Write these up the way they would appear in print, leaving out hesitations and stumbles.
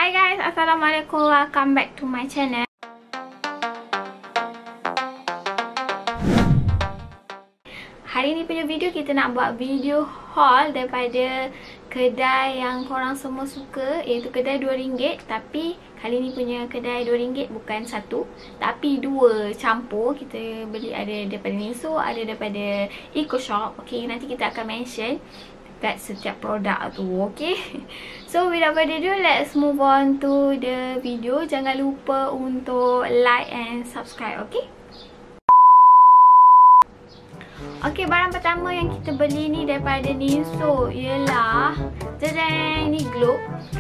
Hi guys, Assalamualaikum. Welcome back to my channel. Hari ni punya video kita nak buat video haul daripada kedai yang korang semua suka, iaitu kedai RM2. Tapi kali ni punya kedai RM2 bukan satu, tapi dua campur. Kita beli ada daripada Niso, ada daripada EcoShop. Okay, nanti kita akan mention kat setiap produk tu, okay? So without further ado, let's move on to the video. Jangan lupa untuk like and subscribe, okay? Okay, barang pertama yang kita beli ni daripada Niso ialah ni globe.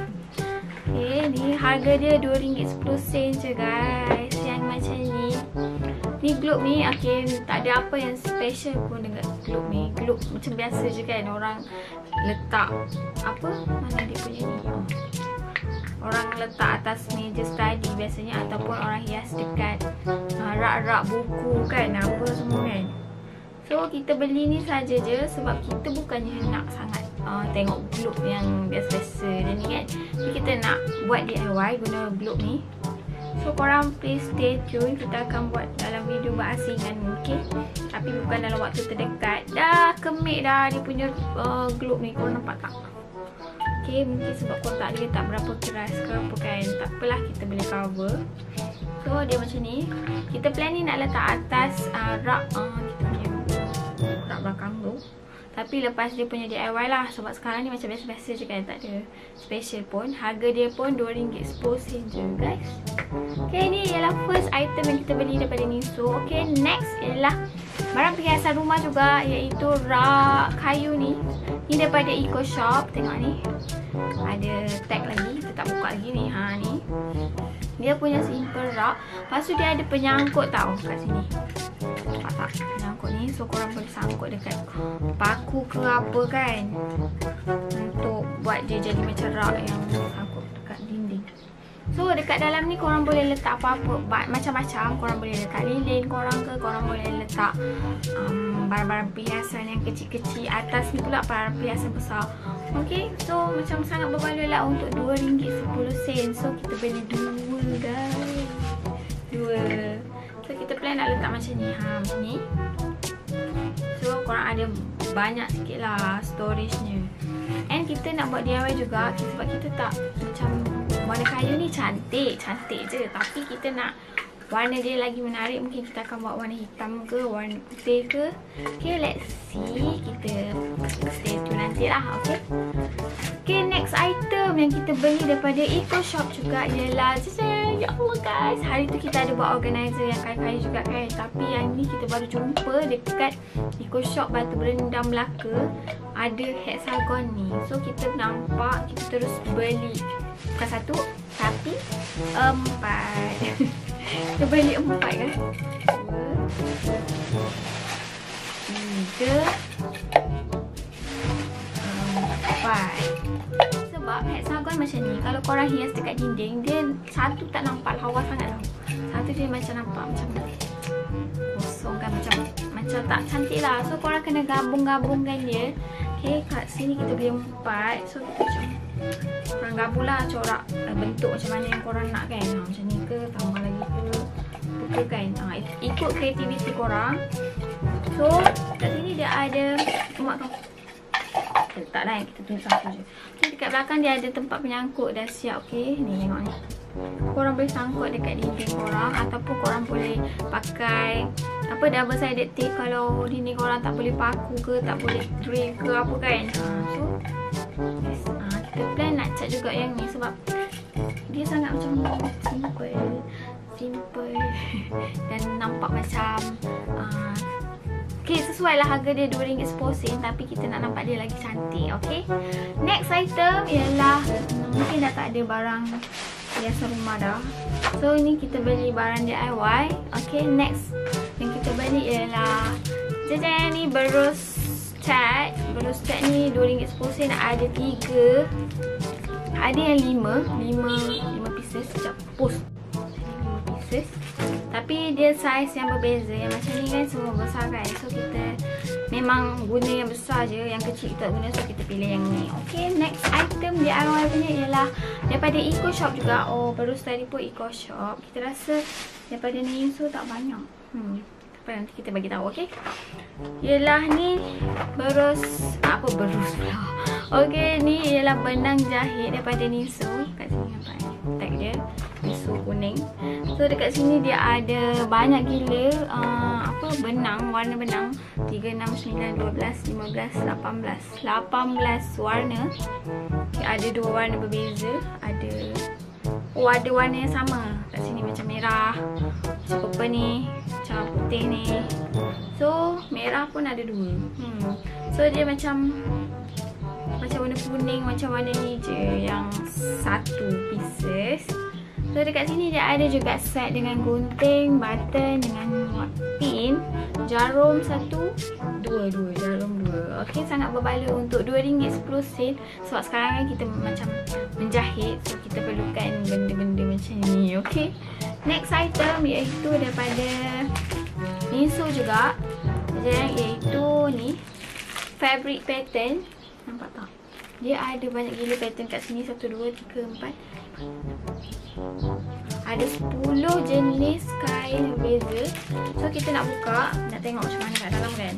Okay, ni harga dia RM2.10 je guys. Yang macam ni. Ni globe ni, okay, tak ada apa yang special pun dengan globe ni. Globe macam biasa je kan, orang letak apa, mana dia punya ni, orang letak atas meja study biasanya, ataupun orang hias dekat rak-rak buku kan, apa semua kan. So kita beli ni saja je sebab kita bukannya nak sangat tengok globe yang biasa-biasa dan ni kan. Jadi kita nak buat DIY guna globe ni. So korang please stay tune, kita akan buat dalam video berasingan, okay? Tapi bukan dalam waktu terdekat. Dah kemik dah dia punya globe ni, korang nampak tak? Okay, mungkin sebab kotak dia tak berapa keras ke apa kan. Tak apalah, kita boleh cover. So dia macam ni. Kita plan ni nak letak atas rak kita punya rak belakang tu. Tapi lepas dia punya DIY lah, sebab sekarang ni macam biasa-biasa je kan, tak ada special pun. Harga dia pun RM2.10 je guys. Okay, ni ialah first item yang kita beli daripada Niso. Okay, next ialah barang perhiasan rumah juga, iaitu rak kayu ni. Ni daripada EcoShop, tengok ni. Ada tag lagi, kita tak buka lagi ni. Ni dia punya simple rak. Lepas tu dia ada penyangkut tau kat sini. Nampak tak? Penyangkut ni, so korang boleh sangkut dekat paku ke apa kan, untuk buat dia jadi macam rak yang sangkut dekat dinding. So dekat dalam ni korang boleh letak apa-apa, macam-macam. Korang boleh letak lilin korang ke, korang boleh letak barang-barang perhiasan yang kecil-kecil. Atas ni pula barang perhiasan besar. Okay, so macam sangat berbaloi lah untuk RM2.10. So kita beli dua guys, dua. So kita plan nak letak macam ni, macam ni. So korang ada banyak sikit lah storage nya. And kita nak buat DIY juga, sebab kita tak macam warna kayu ni cantik je, tapi kita nak warna dia lagi menarik. Mungkin kita akan buat warna hitam ke, warna putih ke. Okay, let's see. Kita stay tune nanti lah, okay? Okay, next item yang kita beli daripada EcoShop juga ialah ya Allah guys, hari tu kita ada buat organizer yang kayu-kayu juga kan. Tapi yang ni kita baru jumpa dekat EcoShop Batu Berendam Melaka. Ada hexagon ni. So kita nampak, kita terus beli. Bukan satu, tapi 4. Kita beli 4 kan. 2, 3, 4. Sebab hexagon macam ni, kalau korang hias dekat dinding, dia satu tak nampak lawa sangat tau. Satu dia macam nampak macam kosong kan, macam tak cantik lah. So korang kena gabung-gabungkan dia. Okay, kat sini kita beli 4. So kita macam korang gabung lah corak bentuk macam mana yang korang nak kan. Macam ni ke, tambah lagi ke kan. Ikut kreativiti korang. So kat sini dia ada letak lah yang kita tunjuk satu je. Okay, dekat belakang dia ada tempat penyangkut dah siap. Okay, ni tengok ni. Korang boleh sangkut dekat dinding korang, ataupun korang boleh pakai apa, double sided tape kalau dinding korang tak boleh paku ke, tak boleh drill ke apa kan. So yes. Kita plan nak cat juga yang ni sebab dia sangat macam simple dan nampak macam okay, sesuai lah harga dia RM2.10, tapi kita nak nampak dia lagi cantik. Okay, next item ialah mungkin dah tak ada barang hiasan rumah dah. So ini kita beli barang DIY. Okay, next yang kita beli ialah ni berus cat. Berus cat ni RM2.10. Ada 3, ada yang 5 pieces. Sekejap, post 5 pieces. Tapi dia saiz yang berbeza. Yang macam ni kan semua besar kan. So kita memang guna yang besar je. Yang kecil kita tak guna, so kita pilih yang ni. Okay, next item DIY punya ialah daripada Eco Shop juga. Oh, baru tadi pun Eco Shop. Kita rasa daripada Ninso tak banyak. Nanti kita bagi tahu, okey. Ialah ni berus pula. Okey, ni ialah benang jahit daripada Ninso. Kat sini nampak tag dia, Ninso kuning. So dekat sini dia ada banyak gila benang, warna benang 3, 6, 9, 12, 15, 18 warna. Okay, ada 2 warna berbeza. Ada warna yang sama. Kat sini macam merah, macam purple ni, macam putih ni. So merah pun ada 2. So dia macam warna kuning, macam warna ni je, yang 1 pieces. So dekat sini dia ada juga set dengan gunting, button dengan pin, jarum 1, 2 jarum 2. Okey, sangat berbaloi untuk RM2.10 sebab sekarang kan kita macam menjahit, so kita perlukan benda-benda macam ni. Okey. Next item iaitu daripada Ninso juga. Iaitu ni fabric pattern. Nampak tak? Dia ada banyak gila pattern kat sini. 1, 2, 3, 4. Ada 10 jenis kain berbeza. So kita nak buka, nak tengok macam mana kat dalam kan.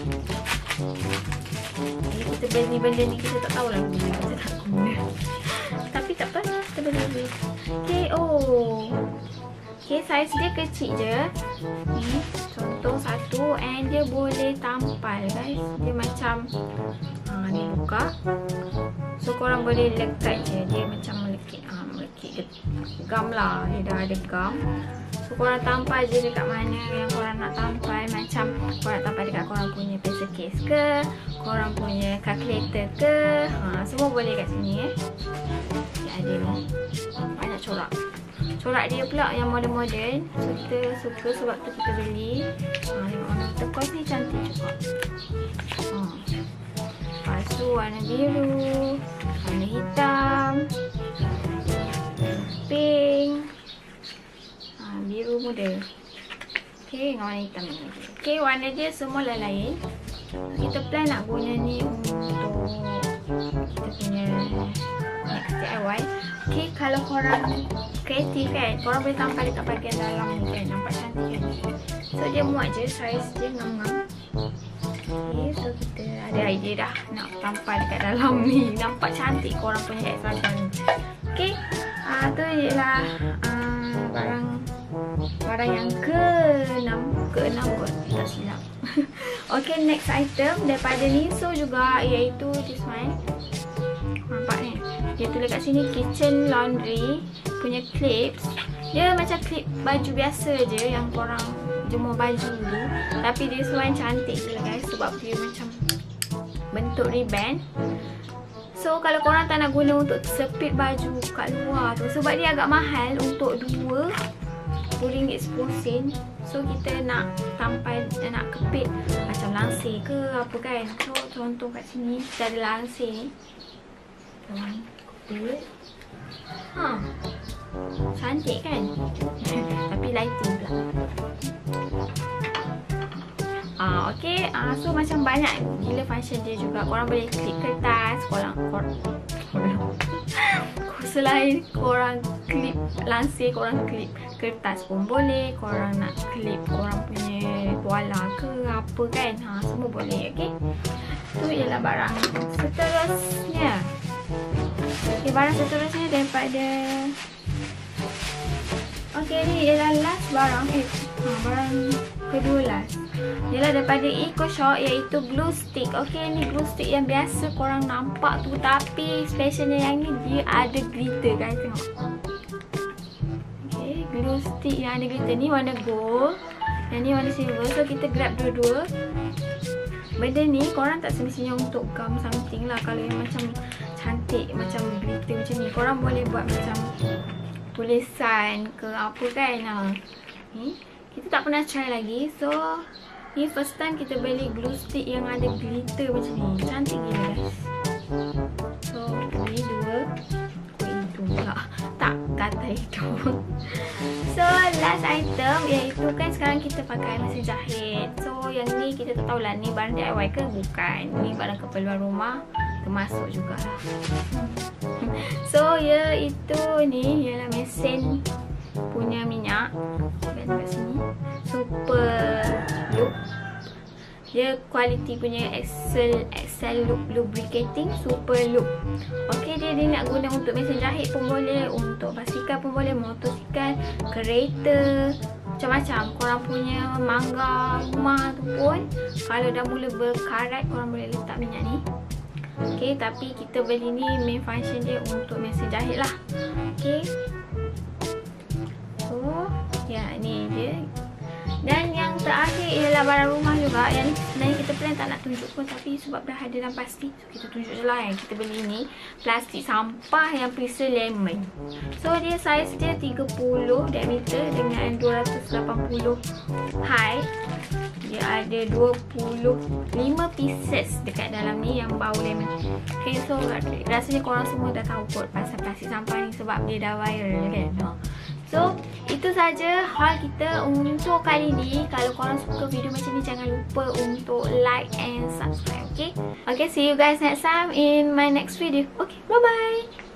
Kita beli benda ni, kita tak tahulah guna, kita tak guna. Tapi tak apa, kita beli. Okay, okay, saiz dia kecil je. Ni contoh 1, and dia boleh tampal guys. Dia macam ni buka. So korang boleh lekat je. Dia macam melekit gam lah. Dia dah ada gam. So korang tampal je dekat mana yang korang nak tampal. Macam korang tampal dekat korang punya pencil case ke, korang punya calculator ke, semua boleh kat sini. Dia ada ni banyak corak. Corak dia pula yang modern-modern. So kita suka sebab tu kita beli. Tengok warna turquoise ni cantik juga. Lepas tu warna biru, warna hitam, pink, biru muda. Okay, dengan warna hitam ni. Okay, warna dia semua lain-lain. Kita plan nak guna ni untuk kita punya next DIY. Okay, kalau korang kreatif kan, korang boleh tampal dekat bahagian dalam ni kan. Nampak cantik kan. So dia muat je, saiz dia ngam-ngam. Okay, so kita ada idea dah nak tampal dekat dalam ni. Nampak cantik korang punya hexagon ni. Okay, tu ialah barang yang ke-6 kot, tak silap. Okay, next item daripada Ninso juga iaitu this one. Nampak ni, dia tulis kat sini kitchen laundry punya clips. Dia macam clip baju biasa je yang korang jemur baju dulu. Tapi dia sesuai cantik je lah guys, sebab dia macam bentuk ribbon. So kalau korang tak nak guna untuk sepit baju kat luar tu, sebab dia agak mahal untuk 2 RM10. So kita nak tampal, nak kepit macam langsir ke apa kan. So contoh kat sini kita ada langsir ni. Cantik kan? Tapi lighting pula. Okay, so macam banyak gila function dia juga. Korang boleh klik kertas, selain korang klip langsir, korang klip kertas pun boleh. Korang nak klip korang punya tuala ke apa kan, semua boleh. Okay, tu ialah barang seterusnya. Okay, barang seterusnya daripada ni ialah last barang. Barang kedua last ialah daripada Eco Shop, iaitu glue stick. Okay, ni glue stick yang biasa korang nampak tu, tapi specialnya yang ni dia ada glitter guys, tengok. Okay, glue stick yang ada glitter ni warna gold dan ni warna silver. So kita grab dua-dua. Benda ni korang tak semestinya untuk gam something lah. Kalau yang macam cantik, macam glitter macam ni, korang boleh buat macam tulisan ke apa kan. Ni kita tak pernah try lagi. So ni first time kita beli glue stick yang ada glitter macam ni. Cantik gila guys. So beli 2. Itu pula. Tak tak gatal hidung. So last item iaitu kan sekarang kita pakai mesin jahit. So yang ni kita tak tahulah ni barang DIY ke bukan. Ni barang keperluan rumah, termasuk jugalah. So iaitu ni ialah mesin punya minyak. Kat sini Super Loop. Dia kualiti punya Excel Loop Lubricating Super Loop. Okey, dia nak guna untuk mesin jahit pun boleh, untuk basikal pun boleh, motosikal, kereta, macam-macam. Korang punya mangga rumah tu pun kalau dah mula berkarat, korang boleh letak minyak ni. Okey, tapi kita beli ni main function dia untuk mesin jahit lah. Okey. So, ya ni dia. Dan yang terakhir ialah barang rumah juga. Yang ni sebenarnya kita plan tak nak tunjuk pun, tapi sebab dah ada dalam plastik, so kita tunjuk je lah. Yang kita beli ni plastik sampah yang perisa lemon. So dia saiz dia 30 diameter dengan 280 height. Dia ada 25 pieces dekat dalam ni yang bau lemon. Okay, so rasanya korang semua dah tahu kot pasal plastik sampah ni sebab dia dah viral kan. So itu saja haul kita untuk kali ni. Kalau korang suka video macam ni, jangan lupa untuk like and subscribe. Okay, see you guys next time in my next video. Okay, bye bye.